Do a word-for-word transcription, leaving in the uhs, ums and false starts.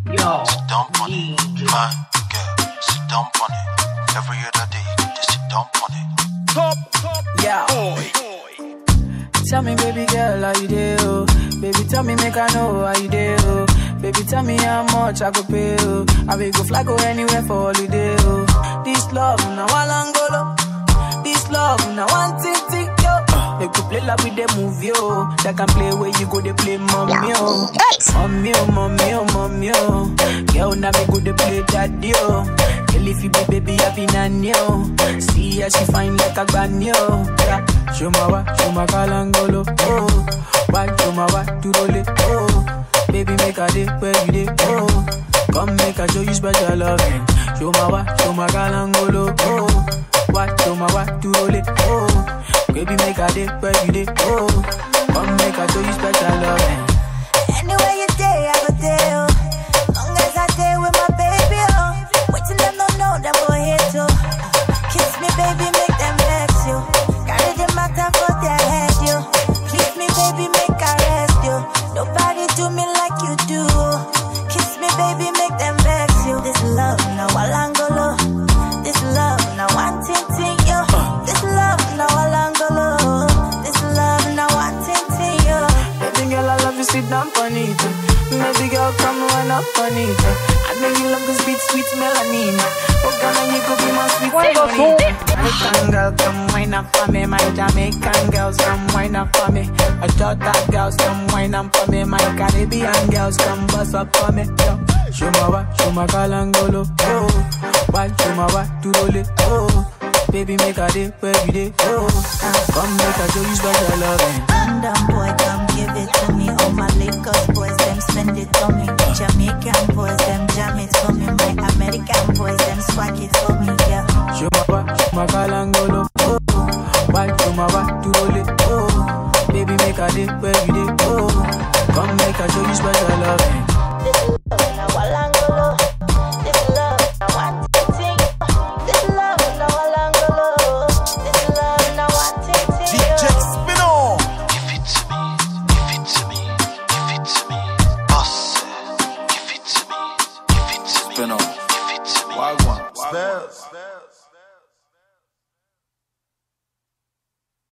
Yo, sit down on it, fine girl, sit down on it. Every other day, just sit down on it. Top, top, yeah. Boy. Tell me, baby girl, how you do? Oh? Baby, tell me, make I know how you do. Oh? Baby, tell me how much I go pay. Oh? I will go fly, go anywhere for holiday. Oh? This love, now one angolo. This love, now one tick tick yo. They could play like with the movie, oh. They can play where you go, they play mommy, oh. Mommy, oh, mommy, oh, mommy, oh. Girl, now me go, they play daddy, oh. Girl, if you be baby, I be nanny, oh. See how she fine like a granny, oh. Yeah. Show my wa, show my kalangolo, oh. Why, show my wa, to roll it, oh. Baby, make a day where you day, oh. Come make a show you special loving. Show my wa, show my kalangolo, oh. Why, show my wa, to roll it, oh. Baby, make a day where you day, oh. Come make a show you special loving. Anywhere you day, I go there, oh. Long as I day with my baby, oh. Waiting them don't know them go here too. Kiss me, baby, make them vex you. Carry the matter for their head, you. Please me, baby, make I rest you. Nobody do me like you do. Kiss me, baby, make them vex you. This love, now Walangolo. This love, now one ting ting, yo. This love, now Walangolo. This love, now one ting ting, yo. Baby girl, I love you, sit down on it. Baby girl, come run up on it. I know you love this beat, sweet melanin. Oh, girl, you could be my sweet serenity. Jamaican girl, come wine up for me. My Jamaican girls, come wine up for me. I thought that girls, come wine up for me. My Caribbean girls, come bust up for me. Yo. Show my wa, show my kalangolo, oh. Why, show my wa, to roll it, oh. Baby, make a day where you day, oh. Come make a show you special loving. London boy, come give it to me. All my Lakers boys, them spend it on me. Jamaican boys, them jam it for me. My American boys, them swag it for me, yeah. Show my wa, show my kalangolo, oh. Why, show my wa, to roll it, oh. Baby, make a day where you day, oh. Come make a show you special loving.